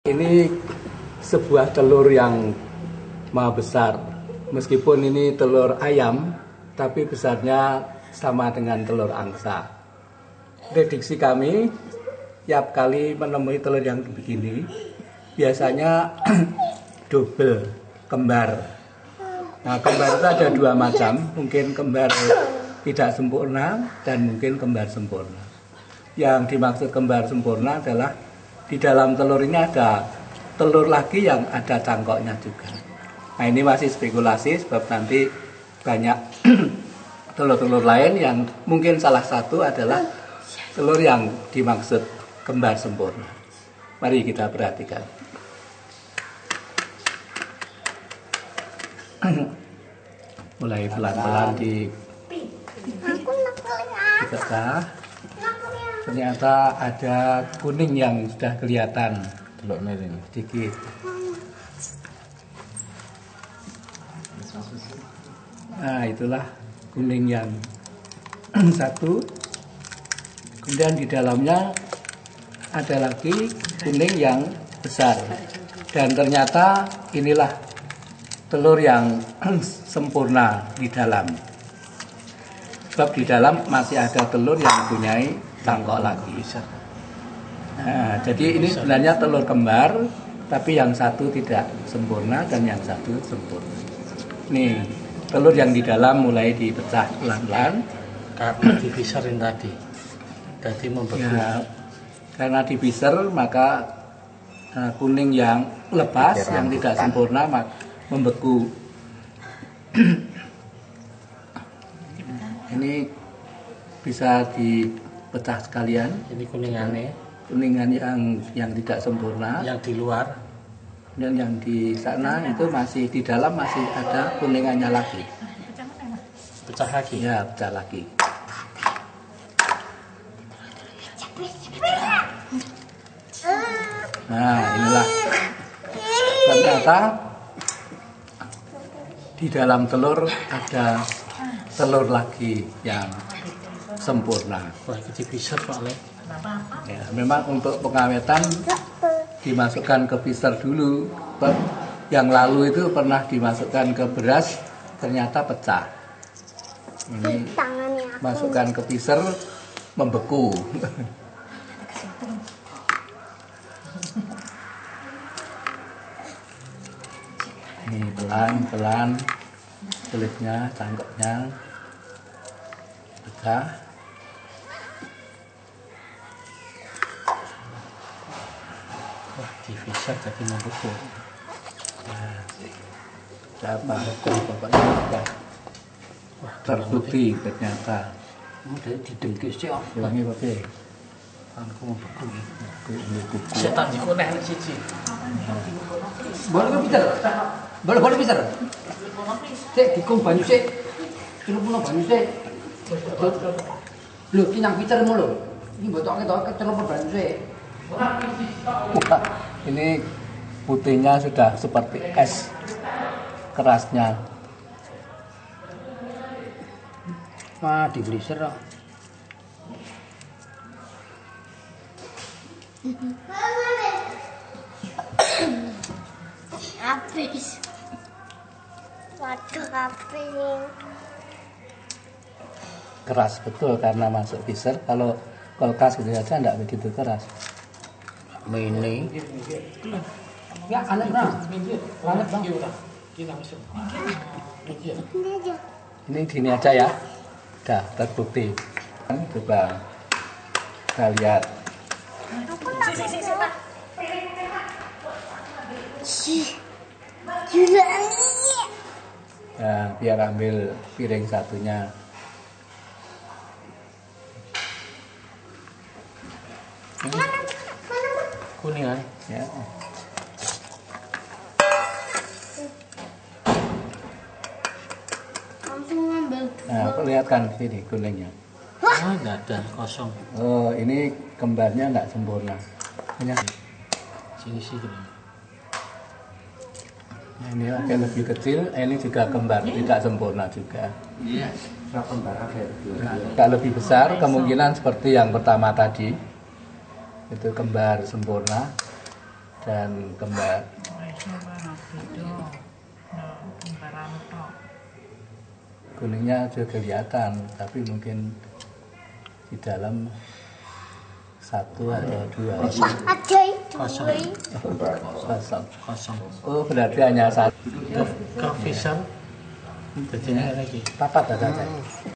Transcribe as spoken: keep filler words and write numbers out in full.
Ini sebuah telur yang maha besar. Meskipun ini telur ayam, tapi besarnya sama dengan telur angsa. Prediksi kami, tiap kali menemui telur yang begini, biasanya double, kembar. Nah, kembar itu ada dua macam, mungkin kembar tidak sempurna dan mungkin kembar sempurna. Yang dimaksud kembar sempurna adalah di dalam telur ini ada telur lagi yang ada cangkoknya juga. Nah, ini masih spekulasi sebab nanti banyak telur-telur lain yang mungkin salah satu adalah telur yang dimaksud kembar sempurna. Mari kita perhatikan. Mulai pelan-pelan di dibelah. Ternyata ada kuning yang sudah kelihatan, telur merah sedikit. Nah, itulah kuning yang satu. Kemudian di dalamnya ada lagi kuning yang besar. Dan ternyata inilah telur yang sempurna di dalam. Sebab di dalam masih ada telur yang mempunyai cangkok lagi. Nah, jadi ini sebenarnya telur kembar, tapi yang satu tidak sempurna dan yang satu sempurna. Nih, telur yang di dalam mulai dipecah pelan-pelan karena diviserin tadi. Jadi membeku. Ya, karena diviser maka uh, kuning yang lepas, yang tidak sempurna maka membeku. Ini bisa dipecah sekalian. Ini kuningannya. Kuningan yang yang tidak sempurna. Yang di luar. Dan yang di sana itu masih di dalam masih ada kuningannya lagi. Pecah lagi. Ya, pecah lagi. Nah, inilah ternyata di dalam telur ada telur lagi yang sempurna. Wah, itu bisa soalnya. Ya, memang untuk pengawetan dimasukkan ke freezer dulu. Yang lalu itu pernah dimasukkan ke beras, ternyata pecah. Ini masukkan ke freezer membeku. Ini pelan-pelan kulitnya, cangkoknya pecah. Wah, di freezer jadi membeku. Nah, siapa hukum bapaknya sudah terbukti ternyata. Oh, dari didengkis sih, oh. Ini pakai. Aku membeku. Membeku. Saya tak dikoneh siji. Boleh bicara? Boleh boleh bicara? Cek dikum banyu sik. Celup puno banyu sik. Lho, ki nang bicara mulu. Ini botoke to celup banyu sik. Wah, ini putihnya sudah seperti es kerasnya. Wah, di freezer kok. Habis. Waduh, habis. Keras betul karena masuk freezer. Kalau kulkas gitu saja enggak begitu keras. Mini. Ya, anak bang. Anak bang. Ini gini aja ya. Udah terbukti. Coba kita lihat. Nah, biar ambil piring satunya. Kuningan. Ya. Langsung ngambil. Nah, perlihatkan sini kuningnya. Ah, enggak ada, kosong. Oh, ini kembarnya enggak sempurna. Hanya Sini sih. nah, ini agak lebih kecil, ini juga kembar, tidak sempurna juga. Iya. Agak lebih besar, kemungkinan seperti yang pertama tadi. Itu kembar sempurna. dan kembar. Kuningnya juga kelihatan, tapi mungkin di dalam satu atau dua. Ada itu. Kosong. Kosong. Kosong. Oh, berarti hanya satu. Ke Fisher. Jadinya lagi. Papat ada.